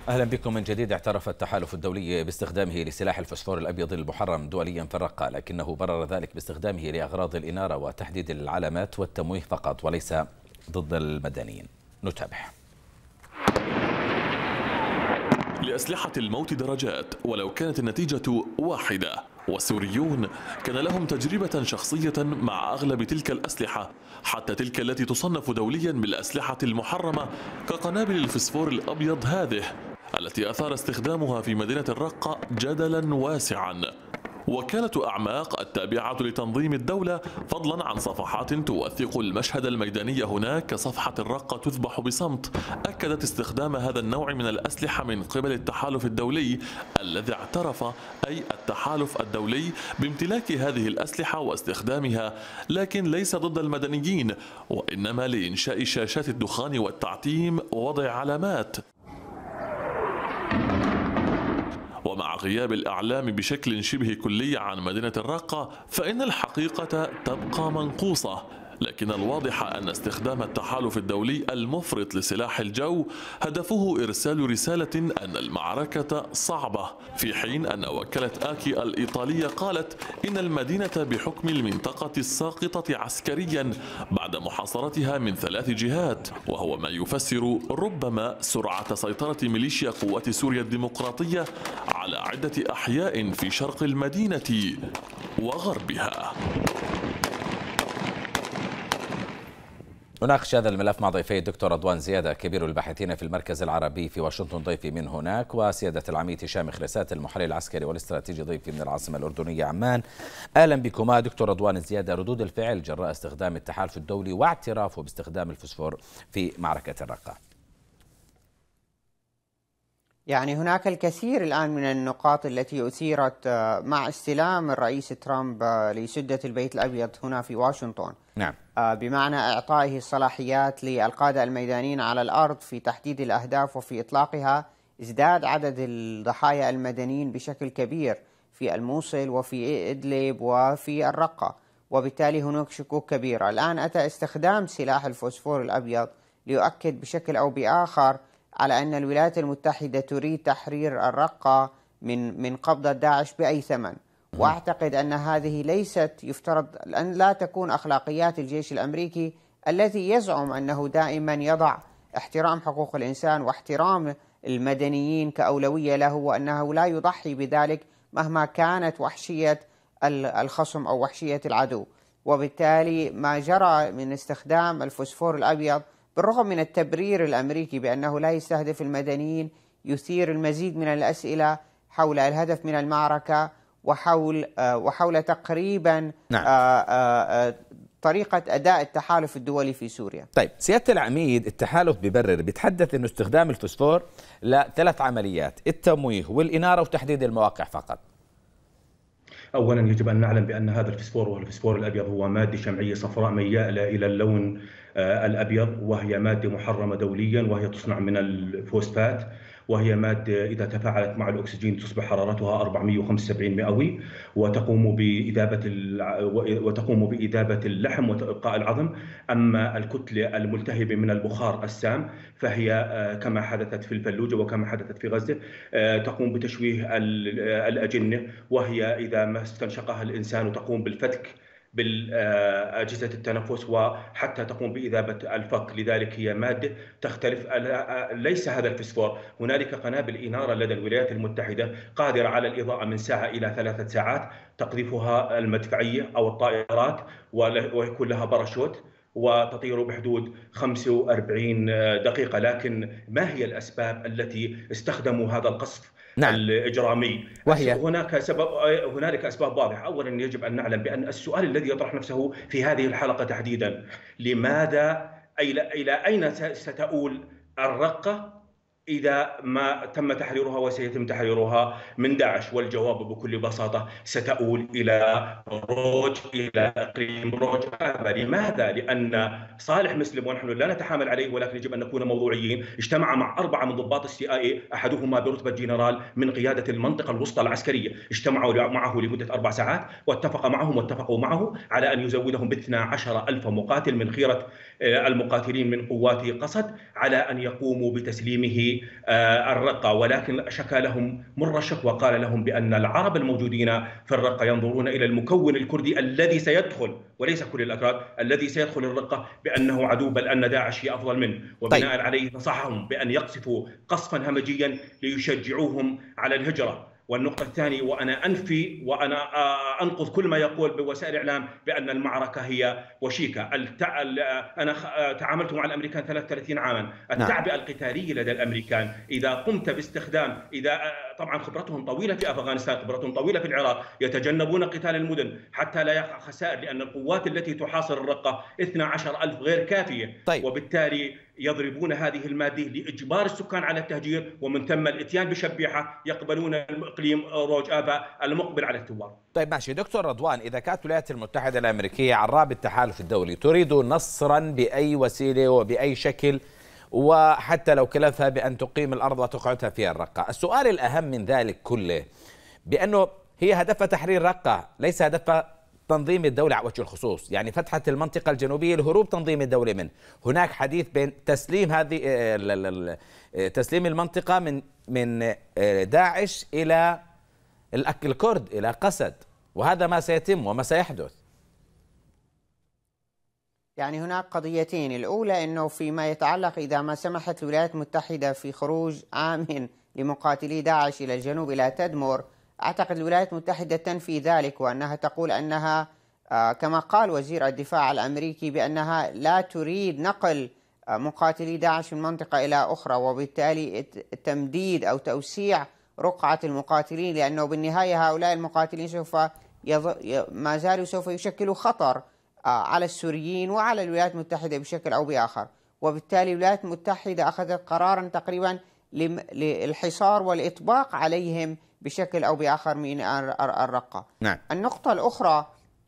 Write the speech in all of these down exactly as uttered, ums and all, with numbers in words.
أهلا بكم من جديد. اعترف التحالف الدولي باستخدامه لسلاح الفسفور الأبيض المحرم دوليا في الرقة، لكنه برر ذلك باستخدامه لأغراض الإنارة وتحديد العلامات والتمويه فقط وليس ضد المدنيين. نتابع. لأسلحة الموت درجات ولو كانت النتيجة واحدة، والسوريون كان لهم تجربة شخصية مع أغلب تلك الأسلحة، حتى تلك التي تصنف دوليا بالأسلحة المحرمة كقنابل الفسفور الأبيض هذه التي أثار استخدامها في مدينة الرقة جدلا واسعا. وكالة أعماق التابعة لتنظيم الدولة، فضلا عن صفحات توثق المشهد الميداني هناك كصفحة الرقة تذبح بصمت، أكدت استخدام هذا النوع من الأسلحة من قبل التحالف الدولي الذي اعترف أي التحالف الدولي بامتلاك هذه الأسلحة واستخدامها، لكن ليس ضد المدنيين، وإنما لإنشاء شاشات الدخان والتعتيم ووضع علامات. ومع غياب الإعلام بشكل شبه كلي عن مدينة الرقة، فإن الحقيقة تبقى منقوصة، لكن الواضح أن استخدام التحالف الدولي المفرط لسلاح الجو هدفه إرسال رسالة أن المعركة صعبة، في حين أن وكالة آكي الإيطالية قالت إن المدينة بحكم المنطقة الساقطة عسكريا بعد محاصرتها من ثلاث جهات، وهو ما يفسر ربما سرعة سيطرة ميليشيا قوات سوريا الديمقراطية على عدة أحياء في شرق المدينة وغربها. نناقش هذا الملف مع ضيفي الدكتور رضوان زيادة كبير الباحثين في المركز العربي في واشنطن ضيفي من هناك، وسيادة العميد هشام خريسات المحلل العسكري والاستراتيجي ضيفي من العاصمة الأردنية عمان. أهلا بكما. دكتور رضوان زيادة، ردود الفعل جراء استخدام التحالف الدولي واعترافه باستخدام الفسفور في معركة الرقة. يعني هناك الكثير الآن من النقاط التي أثيرت مع استلام الرئيس ترامب لسدة البيت الأبيض هنا في واشنطن. نعم. بمعنى إعطائه الصلاحيات للقادة الميدانيين على الأرض في تحديد الأهداف وفي إطلاقها، ازداد عدد الضحايا المدنيين بشكل كبير في الموصل وفي إدلب وفي الرقة، وبالتالي هناك شكوك كبيرة. الآن أتى استخدام سلاح الفوسفور الأبيض ليؤكد بشكل أو بآخر على أن الولايات المتحدة تريد تحرير الرقة من من قبضة داعش بأي ثمن. وأعتقد أن هذه ليست، يفترض أن لا تكون أخلاقيات الجيش الأمريكي الذي يزعم أنه دائما يضع احترام حقوق الإنسان واحترام المدنيين كأولوية له، وأنه لا يضحي بذلك مهما كانت وحشية الخصم أو وحشية العدو. وبالتالي ما جرى من استخدام الفوسفور الأبيض بالرغم من التبرير الأمريكي بأنه لا يستهدف المدنيين يثير المزيد من الأسئلة حول الهدف من المعركة وحول وحول تقريبا نعم. طريقة أداء التحالف الدولي في سوريا. طيب سيادة العميد، التحالف ببرر بيتحدث أنه استخدام الفسفور لثلاث عمليات: التمويه والإنارة وتحديد المواقع فقط. أولا يجب أن نعلم بأن هذا الفسفور والفسفور الأبيض هو مادة شمعية صفراء ميالة إلى اللون الأبيض، وهي مادة محرمة دوليا، وهي تصنع من الفوسفات، وهي مادة إذا تفاعلت مع الأكسجين تصبح حرارتها أربعمئة وخمسة وسبعين مئوي، وتقوم بإذابة وتقوم بإذابة اللحم وإبقاء العظم. أما الكتلة الملتهبة من البخار السام فهي كما حدثت في الفلوجة وكما حدثت في غزة تقوم بتشويه الأجنة، وهي إذا ما استنشقها الإنسان تقوم بالفتك بالأجهزة التنفس وحتى تقوم بإذابة الفك. لذلك هي مادة تختلف. ليس هذا الفسفور، هنالك قنابل إنارة لدى الولايات المتحدة قادرة على الإضاءة من ساعة إلى ثلاثة ساعات تقذفها المدفعية أو الطائرات، ويكون لها باراشوت وتطير بحدود خمسة وأربعين دقيقة. لكن ما هي الأسباب التي استخدموا هذا القصف نعم. الإجرامي؟ وهي هناك سبب، هنالك أسباب واضحة. أولا يجب أن نعلم بأن السؤال الذي يطرح نفسه في هذه الحلقة تحديدا: لماذا إلى أين ستؤول الرقة إذا ما تم تحريرها وسيتم تحريرها من داعش؟ والجواب بكل بساطة ستؤول إلى روج، إلى إقليم روج. لماذا؟ لأن صالح مسلم، ونحن لا نتحامل عليه ولكن يجب أن نكون موضوعيين، اجتمع مع أربعة من ضباط السي آي إي، أحدهما برتبة جنرال من قيادة المنطقة الوسطى العسكرية، اجتمعوا معه لمدة أربع ساعات واتفق معهم واتفقوا معه على أن يزودهم باثنى عشر ألف مقاتل من خيرة المقاتلين من قوات قسد على أن يقوموا بتسليمه بالرقة، ولكن شكى لهم مر الشكوى، قال لهم بأن العرب الموجودين في الرقة ينظرون إلى المكون الكردي الذي سيدخل، وليس كل الأكراد، الذي سيدخل الرقة بأنه عدو، بل أن داعش هي أفضل منه، وبناء طيب. عليه نصحهم بأن يقصفوا قصفا همجيا ليشجعوهم على الهجرة. والنقطة الثانية، وأنا أنفي وأنا أنقض كل ما يقول بوسائل الإعلام بأن المعركة هي وشيكة. أنا تعاملت مع الأمريكان ثلاثة وثلاثين عاما. التعبئة القتالية لدى الأمريكان إذا قمت باستخدام، إذا طبعا خبرتهم طويلة في أفغانستان، خبرتهم طويلة في العراق، يتجنبون قتال المدن حتى لا يقع خسائر، لأن القوات التي تحاصر الرقة اثنا عشر ألف غير كافية. طيب. وبالتالي يضربون هذه المادة لإجبار السكان على التهجير، ومن ثم الاتيان بشبيحة يقبلون الإقليم روج آبا المقبل على الثوار. طيب ماشي دكتور رضوان، إذا كانت الولايات المتحدة الأمريكية عراب التحالف الدولي تريد نصرا بأي وسيلة وبأي شكل، وحتى لو كلفها بأن تقيم الأرض وتقعدها فيها الرقة، السؤال الأهم من ذلك كله بأنه هي هدفها تحرير رقة، ليس هدفها تنظيم الدولة على وجه الخصوص، يعني فتحت المنطقة الجنوبية لهروب تنظيم الدولة منه. هناك حديث بين تسليم هذه تسليم المنطقة من من داعش إلى الكرد إلى قسد، وهذا ما سيتم وما سيحدث. يعني هناك قضيتين، الأولى أنه فيما يتعلق إذا ما سمحت الولايات المتحدة في خروج آمن لمقاتلي داعش إلى الجنوب إلى تدمر، أعتقد الولايات المتحدة تنفي ذلك، وأنها تقول أنها كما قال وزير الدفاع الأمريكي بأنها لا تريد نقل مقاتلي داعش من منطقة إلى أخرى، وبالتالي تمديد أو توسيع رقعة المقاتلين، لأنه بالنهاية هؤلاء المقاتلين سوف يض... ما زالوا سوف يشكلوا خطر على السوريين وعلى الولايات المتحدة بشكل أو بآخر. وبالتالي الولايات المتحدة أخذت قرارا تقريبا للحصار والإطباق عليهم بشكل أو بآخر من الرقة. نعم. النقطة الأخرى،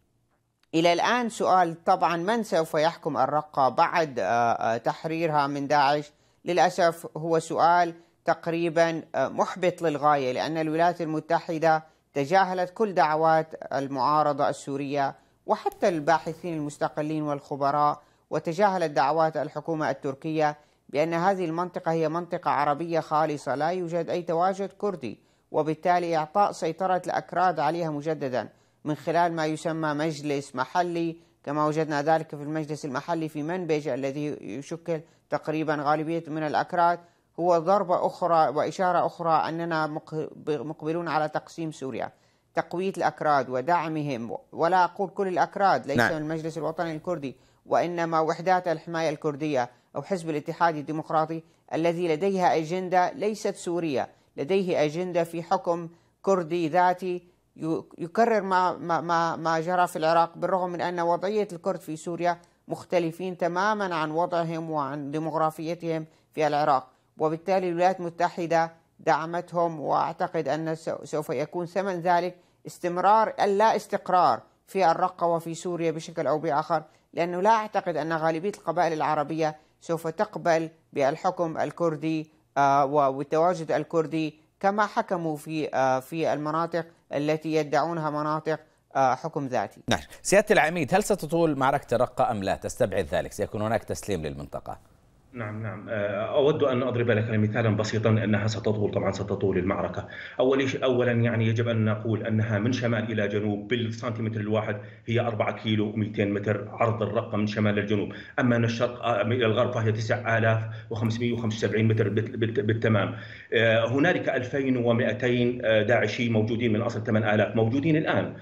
إلى الآن سؤال طبعا من سوف يحكم الرقة بعد تحريرها من داعش، للأسف هو سؤال تقريبا محبط للغاية، لأن الولايات المتحدة تجاهلت كل دعوات المعارضة السورية وحتى الباحثين المستقلين والخبراء، وتجاهلت دعوات الحكومة التركية بأن هذه المنطقة هي منطقة عربية خالصة لا يوجد أي تواجد كردي، وبالتالي إعطاء سيطرة الأكراد عليها مجددا من خلال ما يسمى مجلس محلي، كما وجدنا ذلك في المجلس المحلي في منبج الذي يشكل تقريبا غالبية من الأكراد، هو ضربة أخرى وإشارة أخرى أننا مقبلون على تقسيم سوريا. تقوية الأكراد ودعمهم، ولا أقول كل الأكراد، ليس نعم. من المجلس الوطني الكردي، وإنما وحدات الحماية الكردية أو حزب الاتحاد الديمقراطي الذي لديها أجندة ليست سورية، لديه أجندة في حكم كردي ذاتي يكرر ما, ما, ما جرى في العراق، بالرغم من أن وضعية الكرد في سوريا مختلفين تماما عن وضعهم وعن ديمغرافيتهم في العراق. وبالتالي الولايات المتحدة دعمتهم، وأعتقد أن سوف يكون ثمن ذلك استمرار اللا استقرار في الرقة وفي سوريا بشكل أو بآخر، لأنه لا أعتقد أن غالبية القبائل العربية سوف تقبل بالحكم الكردي والتواجد الكردي كما حكموا في في المناطق التي يدعونها مناطق حكم ذاتي. نعم. سيادة العميد، هل ستطول معركة الرقة أم لا؟ تستبعد ذلك؟ سيكون هناك تسليم للمنطقة؟ نعم نعم أود أن أضرب لك مثالا بسيطا أنها ستطول، طبعا ستطول المعركة. أولا يعني يجب أن نقول أنها من شمال إلى جنوب بالسنتيمتر الواحد هي أربعة كيلو ومئتين متر عرض الرقة من شمال للجنوب، أما من الشرق إلى الغرب فهي تسعة آلاف وخمسمئة وخمسة وسبعين متر بالتمام. هنالك ألفين ومئتين داعشي موجودين من أصل ثمانية آلاف موجودين الآن،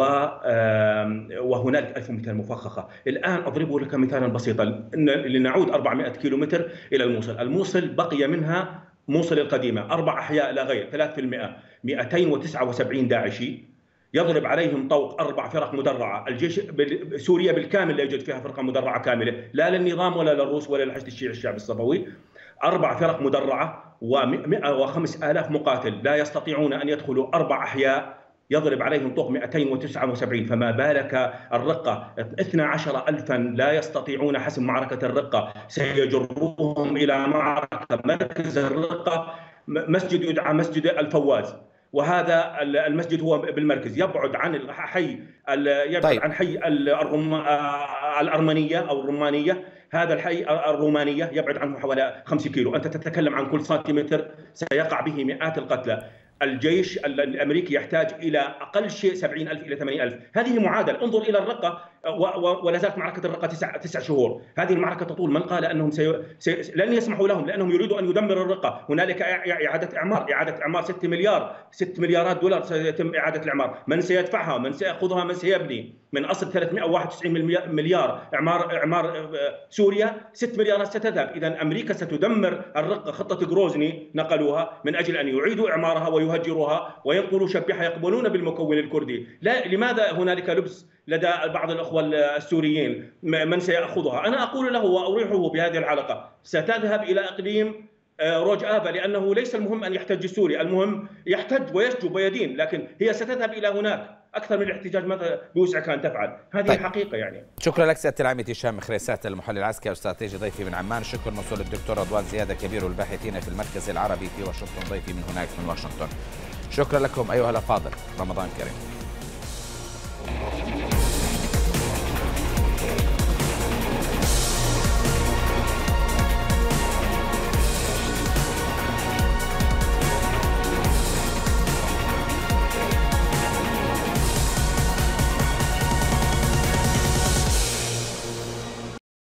وهنالك ألف ومئتين مفخخة. الآن أضرب لك مثالا بسيطا، لنعود أربعمئة كيلو متر إلى الموصل. الموصل بقي منها موصل القديمة أربع أحياء لا غير، ثلاثة بالمئة، مئتين وتسعة وسبعين داعشي يضرب عليهم طوق أربع فرق مدرعة. الجيش سوريا بالكامل لا يوجد فيها فرقة مدرعة كاملة، لا للنظام ولا للروس ولا للحشد الشيعي الشعب الصفوي. أربع فرق مدرعة ومئة وخمسة آلاف مقاتل لا يستطيعون أن يدخلوا أربع أحياء، يضرب عليهم طوق مئتين وتسعة وسبعين. فما بالك الرقة اثنا عشر ألفا لا يستطيعون حسم معركة الرقة، سيجرهم إلى معركة مركز الرقة، مسجد يدعى مسجد الفواز، وهذا المسجد هو بالمركز، يبعد عن الحي يبعد طيب. عن حي الأرمنية أو الرومانية، هذا الحي الرومانية يبعد عنه حوالي خمسة كيلو. أنت تتكلم عن كل سنتيمتر سيقع به مئات القتلى. الجيش الأمريكي يحتاج إلى أقل شيء سبعين ألف إلى ثمانين ألف. هذه معادلة. انظر إلى الرقة، ولا زالت معركة الرقة تسع, تسع شهور. هذه المعركة تطول. من قال أنهم سي... سي... لن يسمحوا لهم، لأنهم يريدوا أن يدمروا الرقة. هنالك إعادة إعمار، إعادة إعمار ستة مليار، ستة مليارات دولار سيتم إعادة الإعمار. من سيدفعها؟ من سيأخذها؟ من سيبني؟ من أصل ثلاثمئة وواحد وتسعين مليار إعمار إعمار سوريا، ستة مليارات ستذهب. إذا أمريكا ستدمر الرقة. خطة غروزني نقلوها من أجل أن يعيدوا إعمارها ويهجروها وينقلوا شبيحة، يقبلون بالمكون الكردي. لا، لماذا هنالك لبس لدى بعض الأخوة السوريين؟ من سيأخذها؟ أنا أقول له وأريحه بهذه الحلقة: ستذهب إلى إقليم روج آبا، لأنه ليس المهم أن يحتج سوريا، المهم يحتج ويسجب ويدين، لكن هي ستذهب إلى هناك أكثر من الاحتجاج. ماذا بوسعك أن تفعل؟ هذه طيب. حقيقة يعني. شكرا لك سيادة العميد هشام مخريسات، المحلل العسكري واستراتيجي، ضيفي من عمان. شكرا موصول للدكتور رضوان زيادة كبير الباحثين في المركز العربي في واشنطن، ضيفي من هناك من واشنطن. شكرا لكم أيها الأفاضل، رمضان كريم.